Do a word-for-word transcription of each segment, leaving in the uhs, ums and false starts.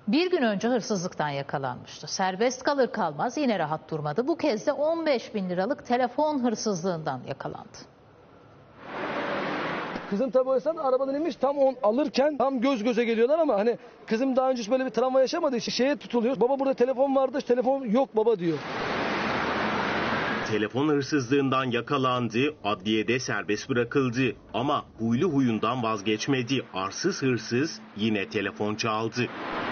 Bir gün önce hırsızlıktan yakalanmıştı. Serbest kalır kalmaz yine rahat durmadı. Bu kez de on beş bin liralık telefon hırsızlığından yakalandı. Kızım tabii o esnada arabadan inmiş, tam on alırken tam göz göze geliyorlar ama hani kızım daha önce hiç böyle bir travma yaşamadığı için şeye tutuluyor. Baba burada telefon vardı, telefon yok baba diyor. Telefon hırsızlığından yakalandı, adliyede serbest bırakıldı. Ama huylu huyundan vazgeçmedi. Arsız hırsız yine telefon çaldı.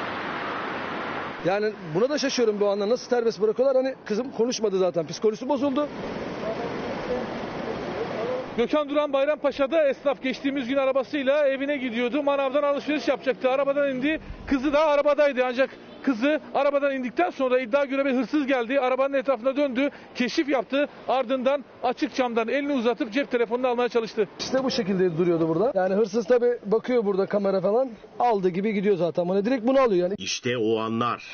Yani buna da şaşıyorum bu anda, nasıl serbest bırakıyorlar, hani kızım konuşmadı zaten, psikolojisi bozuldu. Gökhan Duran Bayrampaşa'da esnaf geçtiğimiz gün arabasıyla evine gidiyordu. Manavdan alışveriş yapacaktı. Arabadan indi. Kızı da arabadaydı. Ancak kızı arabadan indikten sonra iddia göre bir hırsız geldi. Arabanın etrafına döndü. Keşif yaptı. Ardından açık camdan elini uzatıp cep telefonunu almaya çalıştı. İşte bu şekilde duruyordu burada. Yani hırsız tabii bakıyor burada kamera falan. Aldı gibi gidiyor zaten. Hani direkt bunu alıyor yani. İşte o anlar.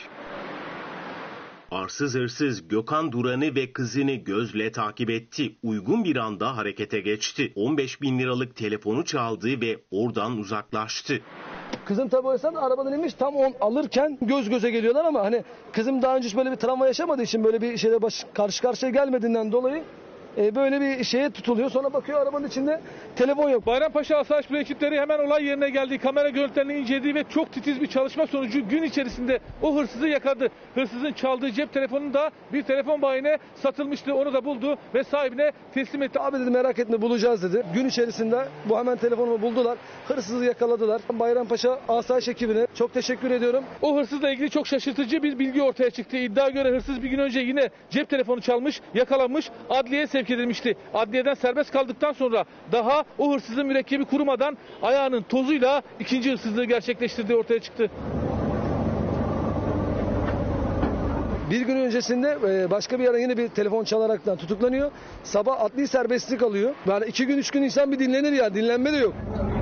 Arsız hırsız Gökhan Duran'ı ve kızını gözle takip etti. Uygun bir anda harekete geçti. on beş bin liralık telefonu çaldı ve oradan uzaklaştı. Kızım tabii o esnada arabadan inmiş, tam on alırken göz göze geliyorlar ama hani kızım daha önce hiç böyle bir travma yaşamadığı için, böyle bir şeyle baş, karşı karşıya gelmediğinden dolayı e, böyle bir şeye tutuluyor. Sonra bakıyor arabanın içinde telefon yok. Bayrampaşa Asayiş Büro ekipleri hemen olay yerine geldi. Kamera görüntülerini inceledi ve çok titiz bir çalışma sonucu gün içerisinde o hırsızı yakaladı. Hırsızın çaldığı cep telefonu da bir telefon bayine satılmıştı. Onu da buldu ve sahibine teslim etti. Abi dedi, merak etme, bulacağız dedi. Gün içerisinde bu hemen telefonumu buldular. Hırsızı yakaladılar. Bayrampaşa Asayiş ekibine çok teşekkür ediyorum. O hırsızla ilgili çok şaşırtıcı bir bilgi ortaya çıktı. İddia göre hırsız bir gün önce yine cep telefonu çalmış, yakalanmış, adliyeye sevk edilmişti. Adliyeden serbest kaldıktan sonra daha o hırsızın mürekkebi kurumadan ayağının tozuyla ikinci hırsızlığı gerçekleştirdiği ortaya çıktı. Bir gün öncesinde başka bir yere yine bir telefon çalaraktan tutuklanıyor. Sabah adli serbestlik alıyor. Yani iki gün üç gün insan bir dinlenir ya, dinlenme de yok.